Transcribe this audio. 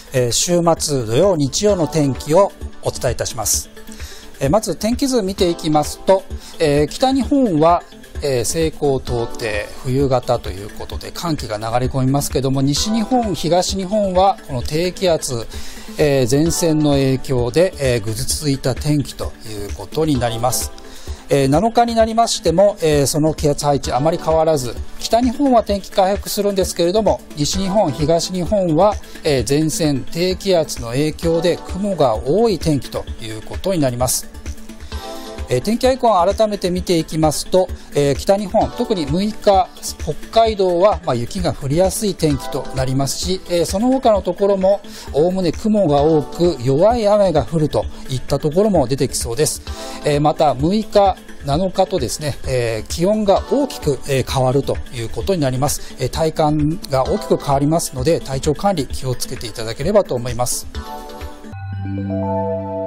週末土曜日曜の天気をお伝えいたします。まず天気図見ていきますと、北日本は西高東低冬型ということで寒気が流れ込みますけども、西日本東日本はこの低気圧、前線の影響で、ぐずついた天気ということになります。7日になりましても、その気圧配置あまり変わらず、北日本は天気回復するんですけれども、西日本東日本は、前線低気圧の影響で雲が多い天気ということになります。天気アイコンを改めて見ていきますと、北日本特に6日北海道は雪が降りやすい天気となりますし、その他のところもおおむね雲が多く弱い雨が降るといったところも出てきそうです。また6日7日とですね、気温が大きく変わるということになります。体感が大きく変わりますので、体調管理気をつけていただければと思います。